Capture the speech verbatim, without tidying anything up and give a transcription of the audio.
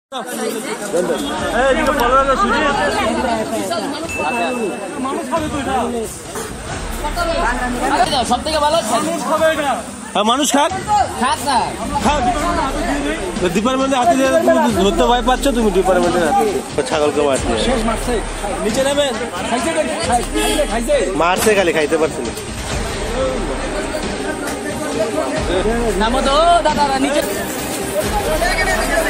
সব থেকে ভালো মানুষ খাক ডিপার্টমেন্টে হাতে ধরতে ভয় পাচ্ছ তুমি ডিপার্টমেন্টের হাতে ছাগলকে মারছে নিচে নেবেন মারছে খালি খাইতে পারছি না নামো তো দাদা নিচে